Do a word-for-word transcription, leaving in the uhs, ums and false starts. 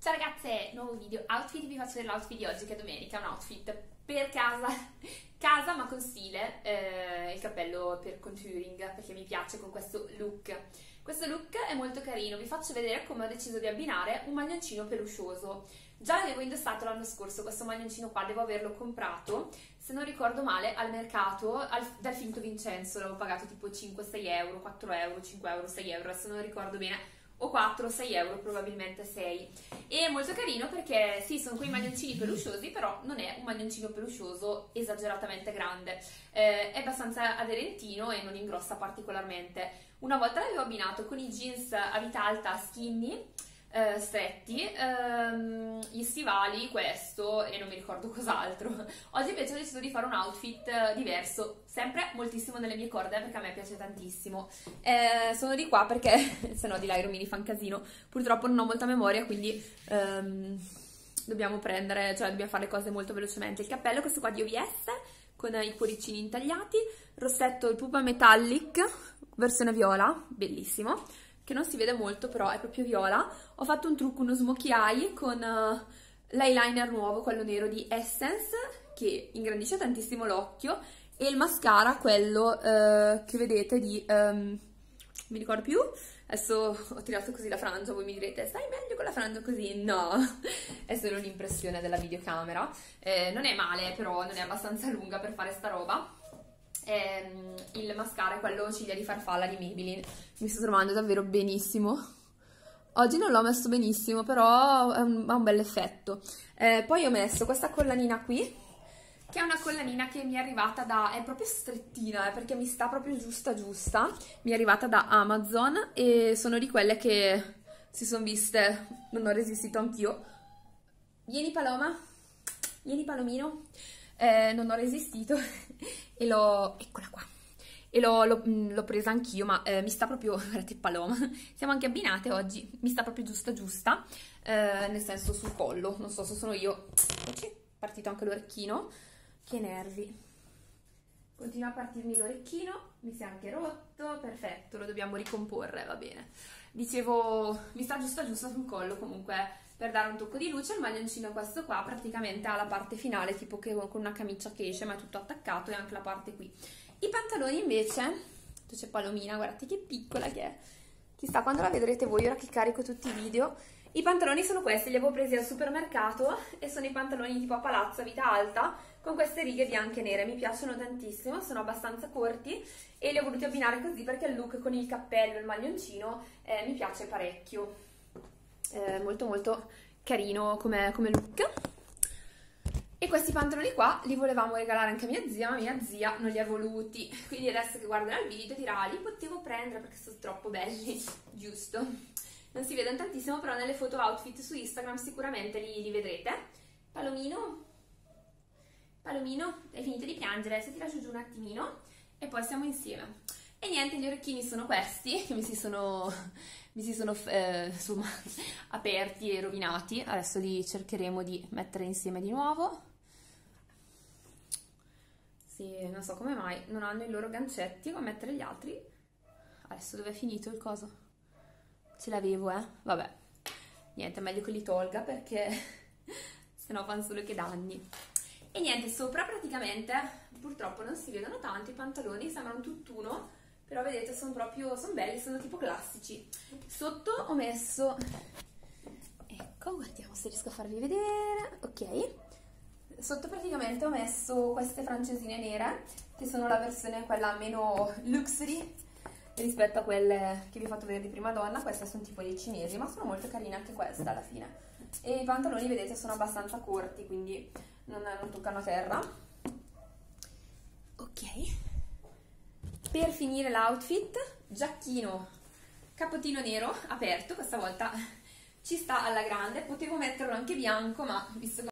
Ciao ragazze, nuovo video outfit. Vi faccio vedere l'outfit di oggi che è domenica, un outfit per casa, casa ma con stile, eh, il cappello per contouring perché mi piace con questo look. Questo look è molto carino, vi faccio vedere come ho deciso di abbinare un maglioncino peluscioso. Già l'avevo indossato l'anno scorso, questo maglioncino qua devo averlo comprato, se non ricordo male, al mercato, al, dal Finto Vincenzo, l'avevo pagato tipo cinque sei euro, quattro euro, cinque euro, sei euro, adesso non ricordo bene, o quattro sei euro, probabilmente sei. E è molto carino perché sì, sono quei maglioncini pelusciosi, però non è un maglioncino peluscioso esageratamente grande, eh, è abbastanza aderentino e non ingrossa particolarmente. Una volta l'avevo abbinato con i jeans a vita alta skinny, eh, stretti, ehm, gli stivali, questo e non mi ricordo cos'altro. Oggi invece ho deciso di fare un outfit diverso, sempre moltissimo nelle mie corde perché a me piace tantissimo. Eh, sono di qua perché se no di là i romini fan casino, purtroppo non ho molta memoria, quindi ehm, dobbiamo prendere, cioè dobbiamo fare le cose molto velocemente. Il cappello, questo qua di O V S con i cuoricini intagliati, rossetto il pupa metallic versione viola, bellissimo, che non si vede molto però è proprio viola. Ho fatto un trucco, uno smokey eye con uh, l'eyeliner nuovo, quello nero di Essence, che ingrandisce tantissimo l'occhio, e il mascara, quello uh, che vedete di, um, mi ricordo più, adesso ho tirato così la frangia, voi mi direte stai meglio con la frangia così? No, è solo un'impressione della videocamera, eh, non è male però, non è abbastanza lunga per fare sta roba. Ehm, il mascara è quello ciglia di farfalla di Maybelline, mi sto trovando davvero benissimo. Oggi non l'ho messo benissimo, però ha un, un bel effetto. Eh, poi ho messo questa collanina qui, che è una collanina che mi è arrivata da... è proprio strettina, eh, perché mi sta proprio giusta giusta. Mi è arrivata da Amazon e sono di quelle che si sono viste, non ho resistito anch'io. Vieni Paloma, vieni Palomino. Eh, non ho resistito e l'ho, eccola qua, e l'ho presa anch'io, ma eh, mi sta proprio, guardate Paloma, siamo anche abbinate oggi, mi sta proprio giusta giusta, eh, nel senso sul collo, non so se sono io, eccoci, partito anche l'orecchino, che nervi, continua a partirmi l'orecchino, mi si è anche rotto, perfetto, lo dobbiamo ricomporre, va bene, dicevo, mi sta giusta giusta sul collo comunque. Per dare un tocco di luce, il maglioncino questo qua praticamente ha la parte finale tipo che con una camicia che esce, ma è tutto attaccato, e anche la parte qui. I pantaloni invece, c'è Palomina, guardate che piccola che è, chissà quando la vedrete voi ora che carico tutti i video. I pantaloni sono questi, li avevo presi al supermercato e sono i pantaloni tipo a palazzo, a vita alta, con queste righe bianche e nere, mi piacciono tantissimo, sono abbastanza corti e li ho voluti abbinare così perché il look con il cappello e il maglioncino eh, mi piace parecchio. Eh, molto molto carino come, come look. E questi pantaloni qua li volevamo regalare anche a mia zia, ma mia zia non li ha voluti, quindi adesso che guarderà il video dirà li potevo prendere perché sono troppo belli, giusto? Non si vedono tantissimo, però nelle foto outfit su Instagram sicuramente li, li vedrete. Palomino, Palomino, hai finito di piangere? Se ti lascio giù un attimino e poi siamo insieme. E niente, gli orecchini sono questi, che mi si sono, mi si sono eh, insomma, aperti e rovinati. Adesso li cercheremo di mettere insieme di nuovo. Sì, non so come mai, non hanno i loro gancetti, come mettere gli altri. Adesso dove è finito il coso? Ce l'avevo, eh? Vabbè, niente, è meglio che li tolga perché sennò fanno solo che danni. E niente, sopra praticamente, purtroppo non si vedono tanto, i pantaloni sembrano tutt'uno, però vedete sono proprio, sono belli, sono tipo classici. Sotto ho messo, ecco, guardiamo se riesco a farvi vedere, ok. Sotto praticamente ho messo queste francesine nere, che sono la versione quella meno luxury rispetto a quelle che vi ho fatto vedere di prima donna. Queste sono tipo dei cinesi, ma sono molto carine anche queste alla fine. E i pantaloni vedete sono abbastanza corti, quindi non, non toccano a terra. Ok. Per finire l'outfit, giacchino, cappottino nero aperto, questa volta ci sta alla grande, potevo metterlo anche bianco, ma visto che